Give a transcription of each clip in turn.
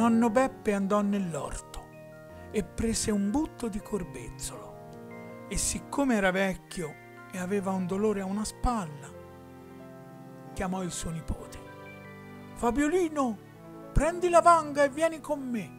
nonno Beppe andò nell'orto e prese un butto di corbezzolo e siccome era vecchio e aveva un dolore a una spalla, chiamò il suo nipote. Fabiolino, prendi la vanga e vieni con me.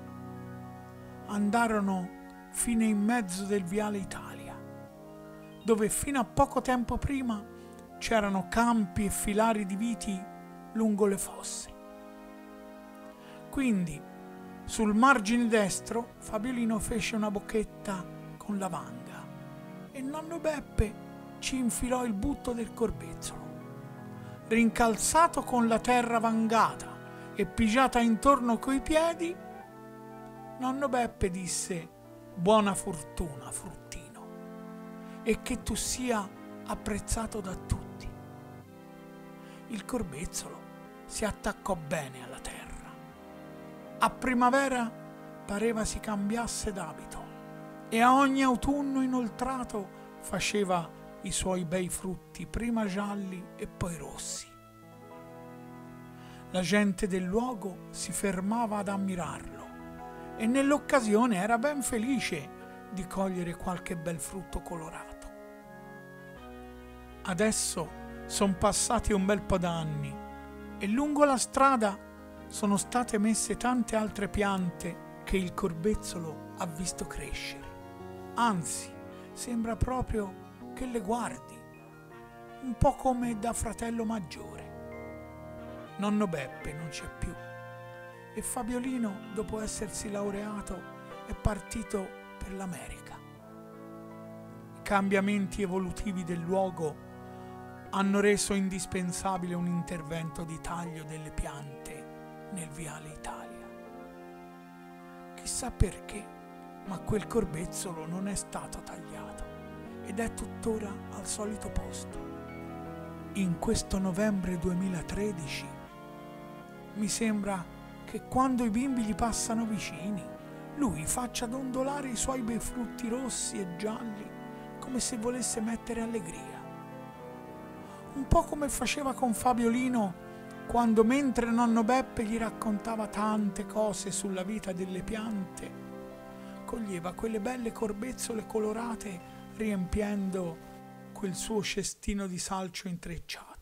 Andarono fino in mezzo del viale Italia, dove fino a poco tempo prima c'erano campi e filari di viti lungo le fosse. Quindi, sul margine destro, Fabiolino fece una bocchetta con la vanga e nonno Beppe ci infilò il butto del corbezzolo. Rincalzato con la terra vangata e pigiata intorno coi piedi, nonno Beppe disse: buona fortuna, fruttino, e che tu sia apprezzato da tutti. Il corbezzolo si attaccò bene alla terra. A primavera pareva si cambiasse d'abito e a ogni autunno inoltrato faceva i suoi bei frutti, prima gialli e poi rossi. La gente del luogo si fermava ad ammirarlo e nell'occasione era ben felice di cogliere qualche bel frutto colorato. Adesso son passati un bel po' d'anni e lungo la strada sono state messe tante altre piante che il corbezzolo ha visto crescere. Anzi, sembra proprio che le guardi, un po' come da fratello maggiore. Nonno Beppe non c'è più e Fabiolino, dopo essersi laureato, è partito per l'America. I cambiamenti evolutivi del luogo hanno reso indispensabile un intervento di taglio delle piante nel viale Italia. Chissà perché, ma quel corbezzolo non è stato tagliato ed è tuttora al solito posto. In questo novembre 2013 mi sembra che quando i bimbi gli passano vicini, lui faccia dondolare i suoi bei frutti rossi e gialli come se volesse mettere allegria. Un po' come faceva con Fabiolino quando, mentre nonno Beppe gli raccontava tante cose sulla vita delle piante, coglieva quelle belle corbezzole colorate riempiendo quel suo cestino di salcio intrecciato.